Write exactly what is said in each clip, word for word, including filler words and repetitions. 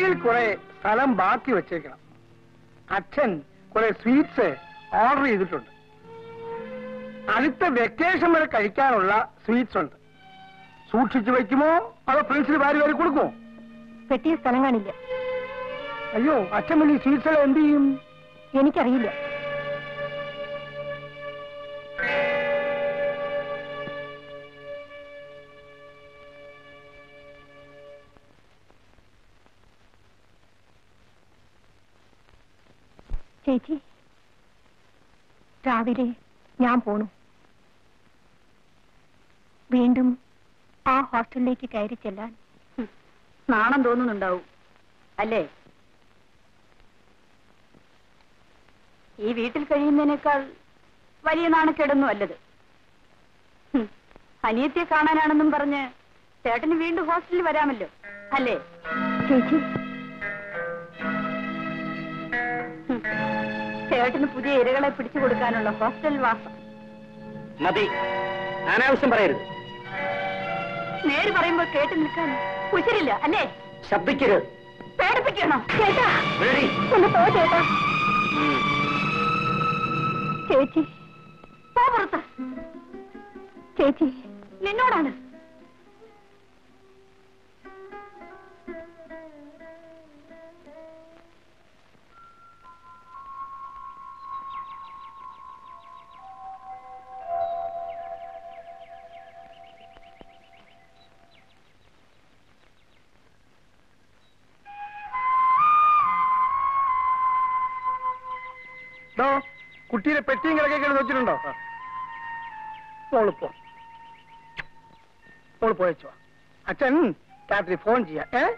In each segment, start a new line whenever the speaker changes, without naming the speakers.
ഫ്രിഡ്ജിൽ കുറെ സ്ഥലം ബാക്കി വെച്ചേക്കണം. അച്ഛൻ കുറെ സ്വീറ്റ്സ് ഓർഡർ ചെയ്തിട്ടുണ്ട്. അടുത്ത വെക്കേഷൻ വരെ കഴിക്കാനുള്ള സ്വീറ്റ്സ് ഉണ്ട്. സൂക്ഷിച്ചു വയ്ക്കുമോ അതോ ഫ്രണ്ട്സിന് വാരി വാരി കൊടുക്കുമോ?
പെട്ടിയ സ്ഥലം കാണില്ല.
അയ്യോ, അച്ഛൻ പിന്നെ ഈ സ്വീറ്റ്സ് എല്ലാം എന്ത് ചെയ്യും?
എനിക്കറിയില്ല. ചേച്ചി, രാവിലെ ഞാൻ പോണു. വീണ്ടും ആ ഹോസ്റ്റലിലേക്ക് കയറി ചെല്ലാൻ
നാണം തോന്നുന്നുണ്ടാവും അല്ലേ? ഈ വീട്ടിൽ കഴിയുന്നതിനേക്കാൾ വലിയ നാണക്കേടൊന്നും അല്ലത്. അനിയത്തിയെ കാണാനാണെന്നും പറഞ്ഞ് ചേട്ടന് വീണ്ടും ഹോസ്റ്റലിൽ വരാമല്ലോ അല്ലേ?
ചേച്ചി,
ചേട്ടന് പുതിയ ഇരകളെ പിടിച്ചു കൊടുക്കാനുള്ള ഹോസ്റ്റൽ വാസം.
മതി, അനാവശ്യം പറയരുത്.
നേര് പറയുമ്പോൾ കേട്ട് നിൽക്കാൻ കുശരില്ല അല്ലേ?
ശബ്ദിക്കരുത്.
പേടിപ്പിക്കണോ? ചേട്ടാ
പേടി.
ഒന്ന് പോ ചേട്ടാ. ചേച്ചി,
പോ പുറത്ത്.
ചേച്ചി,
നിന്നോടാണ്.
കുട്ടിയുടെ പെട്ടിയും കിടക്കൊക്കെ വെച്ചിട്ടുണ്ടോ? മോള് പോ, മോള് പോയച്ചോ. അച്ഛൻ രാത്രി ഫോൺ ചെയ്യാം. ഏ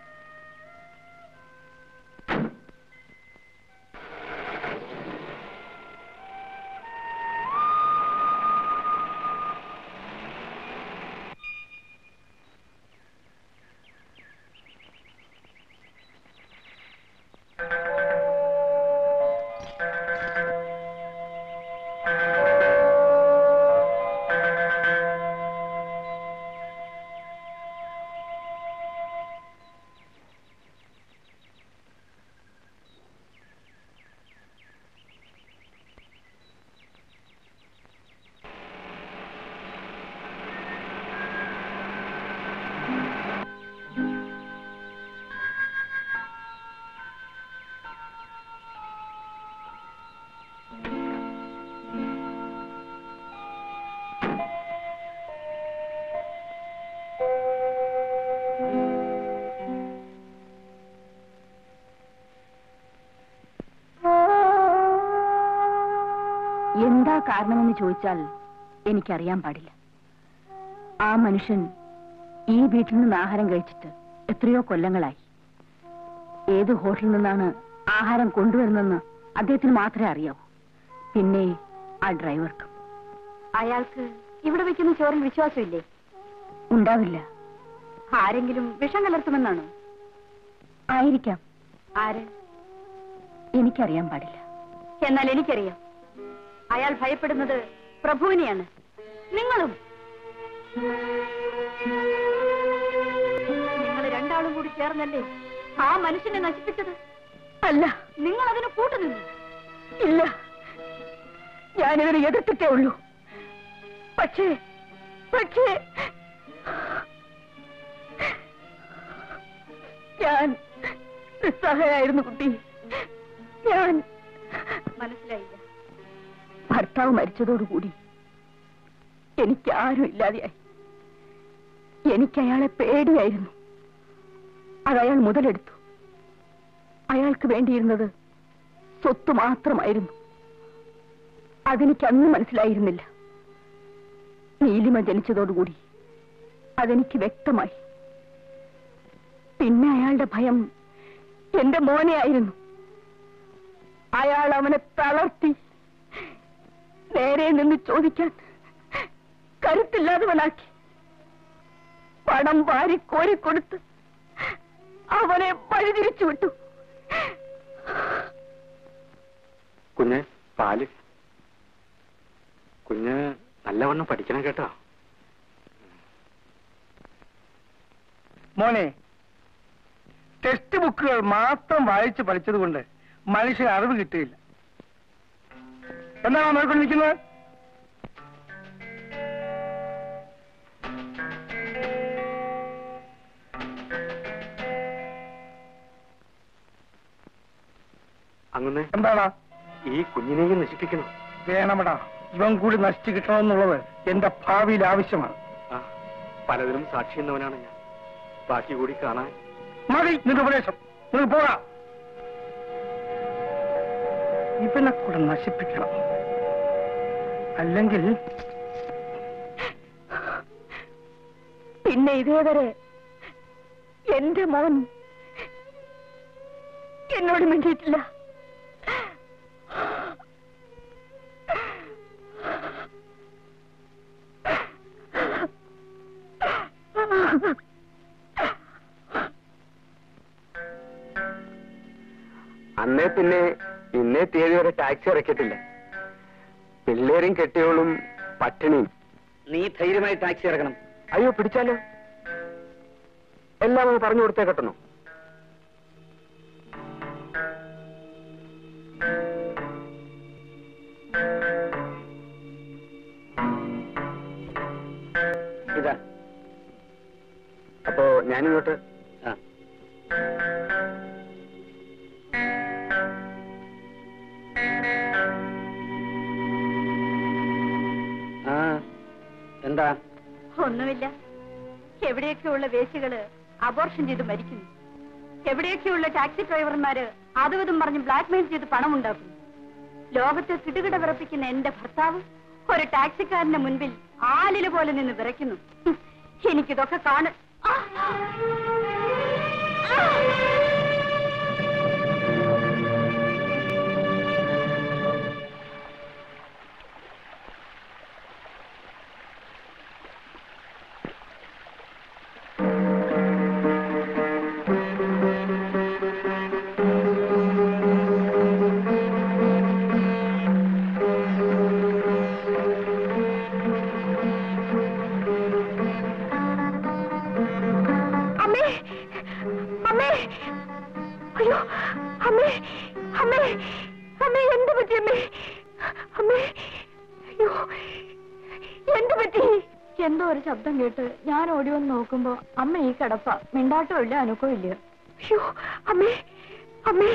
എന്താ കാരണമെന്ന് ചോദിച്ചാൽ എനിക്കറിയാൻ പാടില്ല. ആ മനുഷ്യൻ ഈ വീട്ടിൽ നിന്ന് ആഹാരം കഴിച്ചിട്ട് എത്രയോ കൊല്ലങ്ങളായി. ഏത് ഹോട്ടലിൽ നിന്നാണ് ആഹാരം കൊണ്ടുവരുന്നതെന്ന് അദ്ദേഹത്തിന് മാത്രമേ അറിയാവൂ. പിന്നെ ആ ഡ്രൈവർക്കും. അയാൾക്ക് ഇവിടെ വെക്കുന്ന ചോറിൽ വിശ്വാസമില്ലേ? ഉണ്ടാവില്ല. ആരെങ്കിലും വിഷം കലർത്തുമെന്നാണോ? ആയിരിക്കാം. ആര്? എനിക്കറിയാൻ പാടില്ല. എന്നാൽ എനിക്കറിയാം. അയാൾ ഭയപ്പെടുന്നത് പ്രഭുവിനെയാണ്. നിങ്ങളും നിങ്ങൾ രണ്ടാളും കൂടി ചേർന്നല്ലേ ആ മനുഷ്യനെ നശിപ്പിച്ചത്?
അല്ല,
നിങ്ങൾ അതിന് കൂട്ടുനിന്നു.
ഇല്ല, ഞാനിതിനെ എതിർത്തിട്ടേ ഉള്ളൂ. പക്ഷേ പക്ഷേ ഞാൻ നിസ്സഹായായിരുന്നു കുട്ടി. ഞാൻ
മനസ്സിലായില്ല.
ഭർത്താവ് മരിച്ചതോടുകൂടി എനിക്ക് ആരും ഇല്ലാതെയായി. എനിക്ക് അയാളെ പേടിയായിരുന്നു. അതയാൾ മുതലെടുത്തു. അയാൾക്ക് വേണ്ടിയിരുന്നത് സ്വത്ത് മാത്രമായിരുന്നു. അതെനിക്ക് അന്ന് മനസ്സിലായിരുന്നില്ല. നീലിമ ജനിച്ചതോടുകൂടി അതെനിക്ക് വ്യക്തമായി. പിന്നെ അയാളുടെ ഭയം എന്റെ മോനെ ആയിരുന്നു. അയാൾ അവനെ തളർത്തി നേരെ നിന്ന് ചോദിക്കാൻ കരുത്തില്ലാത്തവനാക്കി. പണം വാരി കോരിക്കൊടുത്ത് അവനെ വഴിതിരിച്ചു വിട്ടു.
കുഞ്ഞ് പാല്. കുഞ്ഞ് നല്ലവണ്ണം പഠിക്കണം കേട്ടോ.
മോനെ, ടെക്സ്റ്റ് ബുക്കുകൾ മാത്രം വായിച്ച് പഠിച്ചതുകൊണ്ട് മനുഷ്യന് അറിവ് കിട്ടിയില്ല. എന്താണ് നോക്കിക്കൊണ്ടിരിക്കുന്നത്?
അങ്ങനെ
എന്താടാ?
ഈ കുഞ്ഞിനെയും നശിപ്പിക്കണം.
വേണമടാ, ഇവൻ കൂടി നശിച്ചു കിട്ടണമെന്നുള്ളത് എന്റെ ഭാവിയിൽ ആവശ്യമാണ്.
ആ, പലതിനും സാക്ഷി എന്നവനാണ് ഞാൻ. ബാക്കി കൂടി കാണാൻ.
മതി നിന്റെ ഉപദേശം, നിങ്ങൾ പോകാ. ഇവനെ കൂടെ നശിപ്പിക്കണം, അല്ലെങ്കിൽ
പിന്നെ ഇതേവരെ എന്റെ മോൻ എന്നോട് മിണ്ടിയിട്ടില്ല.
അന്നേ പിന്നെ ഇന്നേ തീയതി വരെ ടാക്സി ഇറക്കിയിട്ടില്ല. പിള്ളേരും കെട്ടിയോളും പട്ടിണിയും. നീ ധൈര്യമായി ടാക്സി ഇറക്കണം. അയ്യോ, പിടിച്ചാലോ? എല്ലാം ഒന്ന് പറഞ്ഞു കൊടുത്തേ കെട്ടണോ? ഇതാ. അപ്പോ ഞാനിങ്ങോട്ട്. ആ, എന്താ?
ഒന്നുമില്ല. എവിടെയൊക്കെയുള്ള വേശികള് അബോർഷൻ ചെയ്ത് മരിക്കുന്നു. എവിടെയൊക്കെയുള്ള ടാക്സി ഡ്രൈവർമാര് അതും ഇതും പറഞ്ഞ് ബ്ലാക്ക്മെയിൽ ചെയ്ത് പണം ഉണ്ടാക്കുന്നു. ലോകത്തെ കിടുകിട വിറപ്പിക്കുന്ന എന്റെ ഭർത്താവ് ഒരു ടാക്സിക്കാരന്റെ മുൻപിൽ ആലില പോലെ നിന്ന് വിറയ്ക്കുന്നു. എനിക്കിതൊക്കെ കാണ എന്തോ ഒരു ശബ്ദം കേട്ട് ഞാൻ ഓടി വന്ന് നോക്കുമ്പോ അമ്മ ഈ കിടപ്പ. മിണ്ടാട്ടോ ഇല്ല, അനക്കോ ഇല്ല. അയ്യോ അമ്മേ, അമ്മേ.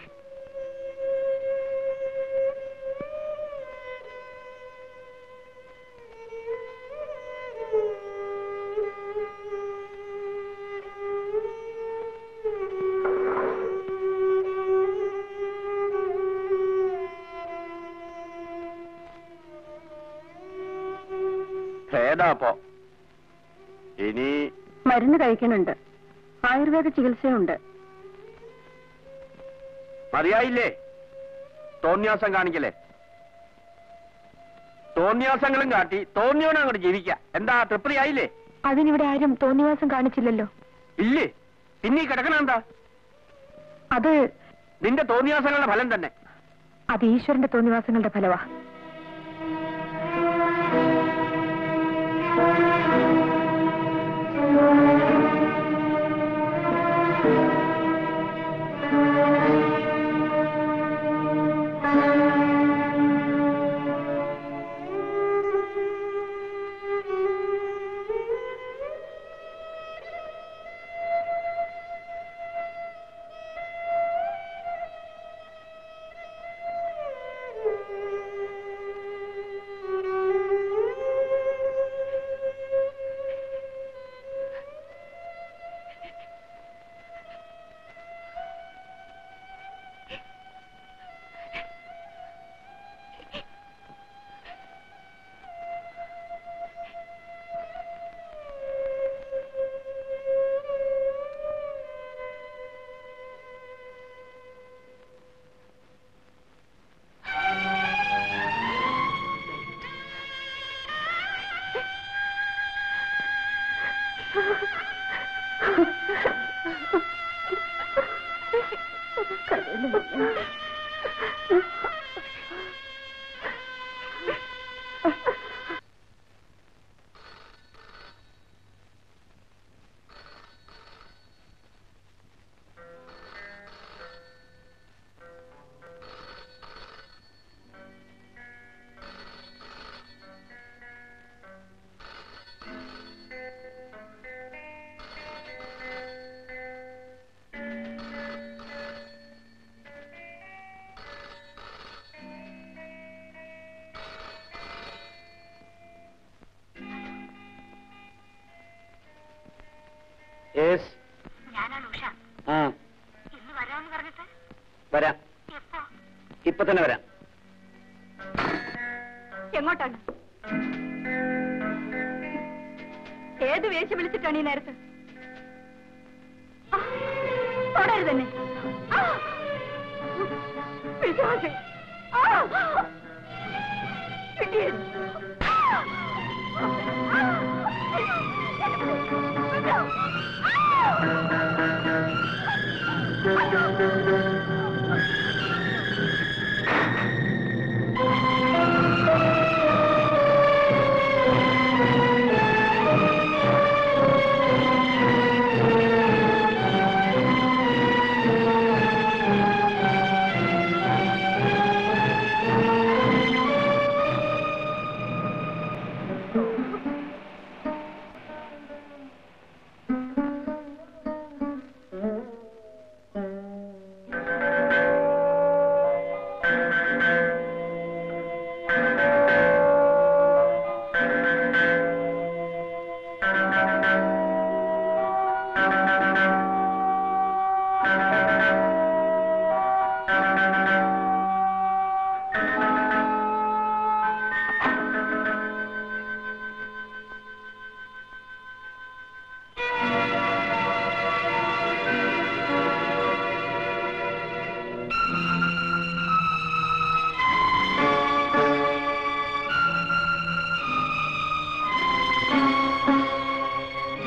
ഭേദാപ്പോ ഇനി
മരുന്ന് കഴിക്കുന്നുണ്ട്, ആയുർവേദ ചികിത്സയുണ്ട്.
മതിയായില്ലേ തോന്നിയാസം കാണിക്കലേ? തോന്നിയാസങ്ങളും കാട്ടി തോന്നിയോനെ അങ്ങോട്ട് ജീവിക്ക. എന്താ തൃപ്തി ആയില്ലേ?
അതിനിവിടെ ആരും തോന്നിവാസം കാണിച്ചില്ലല്ലോ.
ഇല്ലേ? പിന്നെ കിടക്കണ എന്താ?
അത്
നിന്റെ തോന്നിയാസങ്ങളുടെ ഫലം തന്നെ.
അത് ഈശ്വരന്റെ തോന്നിവാസങ്ങളുടെ ഫലവാ. ഞാനാണ് ഉഷ.
ആ
ഇന്ന് വരാമെന്ന് പറഞ്ഞിട്ട്
വരാം,
എപ്പോ?
ഇപ്പൊ തന്നെ വരാം.
എങ്ങോട്ടാണ്? ഏത് വേശി വിളിച്ചിട്ടാണ് ഈ നേരത്ത്? തുടരുത് തന്നെ. പിശാച്. ആ! Idiot.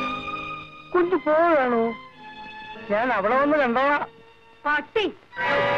കുഞ്ഞു പോവുകയാണോ? ഞാൻ അവിടെ വന്ന് കണ്ടോളാം.
പട്ടി